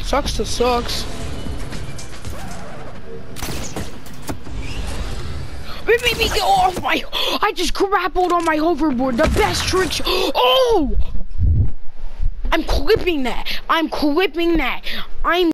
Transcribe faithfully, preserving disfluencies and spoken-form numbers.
Sucks to sucks. Baby, get off my! I just grappled on my hoverboard. The best tricks. Oh! I'm clipping that. I'm clipping that. I'm.